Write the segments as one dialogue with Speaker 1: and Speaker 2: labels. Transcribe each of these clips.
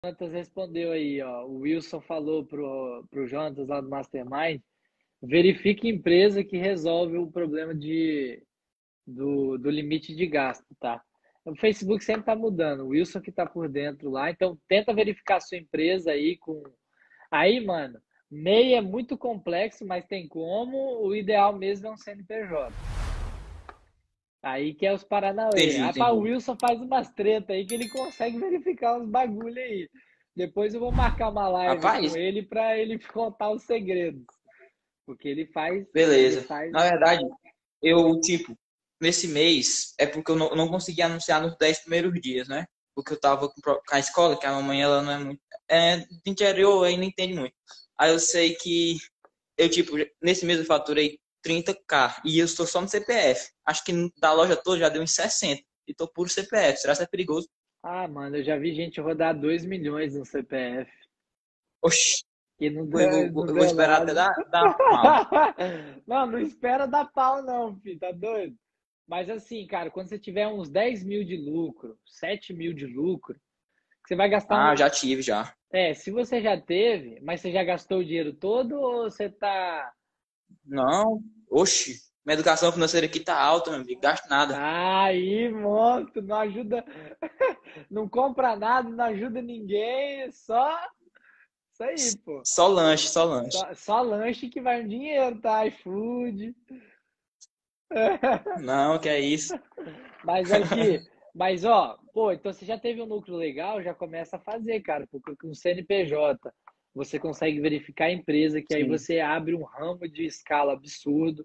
Speaker 1: Jonatas respondeu aí, ó. O Wilson falou pro Jonatas lá do Mastermind. Verifique empresa que resolve o problema do limite de gasto, tá? O Facebook sempre tá mudando. O Wilson que tá por dentro lá. Então, tenta verificar a sua empresa aí com. Aí, mano, MEI é muito complexo, mas tem como. O ideal mesmo é um CNPJ. Aí que é os Paranauê.
Speaker 2: Entendi,
Speaker 1: Rapaz, o
Speaker 2: entendi.
Speaker 1: Wilson faz umas treta aí que ele consegue verificar uns bagulho aí. Depois eu vou marcar uma live com
Speaker 2: Rapaz,
Speaker 1: ele para ele contar os segredos. Porque ele
Speaker 2: beleza.
Speaker 1: faz.
Speaker 2: Na verdade, eu, tipo, nesse mês, é porque eu não consegui anunciar nos 10 primeiros dias, né? Porque eu tava com a escola, que a mamãe, ela não é muito... É do interior, aí não entende muito. Aí eu sei que eu, tipo, nesse mês eu faturei 30k e eu estou só no CPF. Acho que da loja toda já deu uns 60 e tô puro CPF. Será que é perigoso?
Speaker 1: Ah, mano, eu já vi gente rodar 2 milhões no CPF
Speaker 2: Oxi,
Speaker 1: e não
Speaker 2: eu
Speaker 1: deu,
Speaker 2: vou,
Speaker 1: não
Speaker 2: eu vou
Speaker 1: deu
Speaker 2: esperar até
Speaker 1: nada.
Speaker 2: dar mal.
Speaker 1: Não, não espera dar pau, não, filho, tá doido? Mas assim, cara, quando você tiver uns 10 mil de lucro, 7 mil de lucro, você vai gastar
Speaker 2: Ah,
Speaker 1: um.
Speaker 2: já tive, já.
Speaker 1: É, se você já teve, mas você já gastou o dinheiro todo ou você tá.
Speaker 2: Não, oxi, minha educação financeira aqui tá alta, meu amigo, gasto nada.
Speaker 1: Aí, monstro, não ajuda, não compra nada, não ajuda ninguém, só isso aí, pô.
Speaker 2: Só lanche, só lanche.
Speaker 1: Só lanche que vai um dinheiro, tá? iFood.
Speaker 2: Não, que é isso.
Speaker 1: Mas aqui, mas ó, pô, então você já teve um lucro legal, já começa a fazer, cara, porque com o CNPJ você consegue verificar a empresa, que aí
Speaker 2: Sim.
Speaker 1: você abre um ramo de escala absurdo.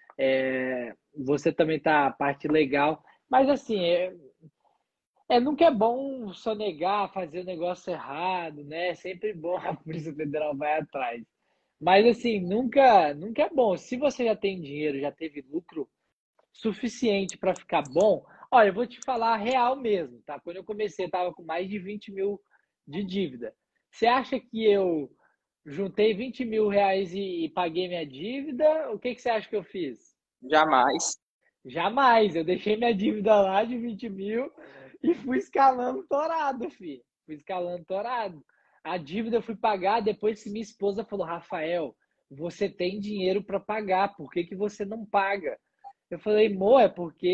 Speaker 1: Você também tá a parte legal, mas assim, nunca é bom sonegar, fazer o negócio errado, né? É sempre bom a Polícia Federal vai atrás. Mas assim, nunca é bom. Se você já tem dinheiro, já teve lucro suficiente para ficar bom, olha, eu vou te falar a real mesmo, tá? Quando eu comecei, eu tava com mais de 20 mil de dívida. Você acha que eu juntei 20 mil reais e paguei minha dívida? O que você acha que eu fiz?
Speaker 2: Jamais.
Speaker 1: Jamais. Eu deixei minha dívida lá de 20 mil e fui escalando torado, filho. Fui escalando torado. A dívida eu fui pagar depois que minha esposa falou: Rafael, você tem dinheiro para pagar, por que você não paga? Eu falei, mo, é porque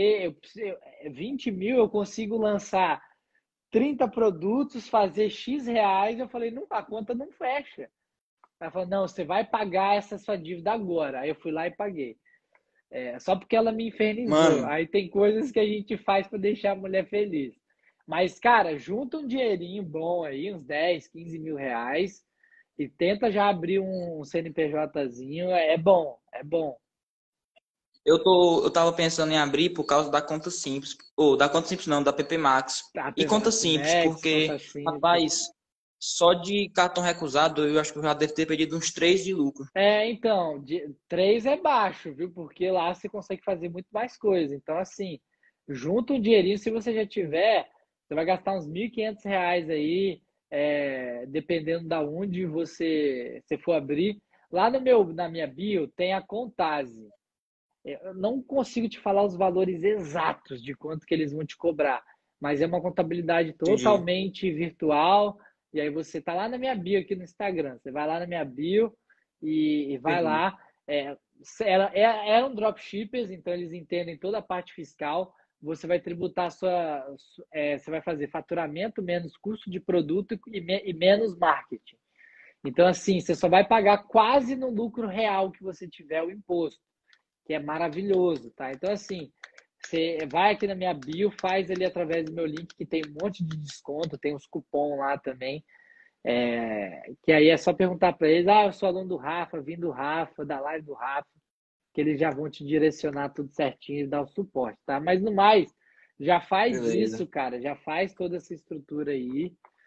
Speaker 1: 20 mil eu consigo lançar 30 produtos, fazer X reais. Eu falei, não, a conta não fecha. Ela falou, não, você vai pagar essa sua dívida agora. Aí eu fui lá e paguei. Só porque ela me infernizou.
Speaker 2: Mano,
Speaker 1: Aí tem coisas que a gente faz para deixar a mulher feliz. Mas, cara, junta um dinheirinho bom aí, uns 10, 15 mil reais, e tenta já abrir um CNPJzinho. É bom, é bom.
Speaker 2: eu tava pensando em abrir por causa da conta simples. Ou da conta simples não, da PP Max. E conta
Speaker 1: A
Speaker 2: simples,
Speaker 1: Pimex, conta
Speaker 2: porque,
Speaker 1: simples.
Speaker 2: rapaz, só de cartão recusado eu acho que eu já devo ter perdido uns 3 de lucro.
Speaker 1: Então, 3 é baixo, viu? Porque lá você consegue fazer muito mais coisa. Então, assim, junta um dinheirinho, se você já tiver, você vai gastar uns R$ 1.500 aí, dependendo da onde você for abrir. Lá na minha bio tem a Contase. Eu não consigo te falar os valores exatos de quanto que eles vão te cobrar, mas é uma contabilidade
Speaker 2: Entendi.
Speaker 1: totalmente virtual. E aí você tá lá na minha bio aqui no Instagram. Você vai lá na minha bio e vai
Speaker 2: Entendi.
Speaker 1: lá. Eram dropshippers, então eles entendem toda a parte fiscal. Você vai tributar você vai fazer faturamento menos custo de produto e menos marketing. Então, assim, você só vai pagar quase no lucro real que você tiver o imposto, que é maravilhoso, tá? Então, assim, você vai aqui na minha bio, faz ali através do meu link, que tem um monte de desconto, tem uns cupom lá também, que aí é só perguntar para eles, eu sou aluno do Rafa, vim do Rafa, da live do Rafa, que eles já vão te direcionar tudo certinho e dar o suporte, tá? Mas no mais, já faz isso,
Speaker 2: Beleza.
Speaker 1: cara, já faz toda essa estrutura aí,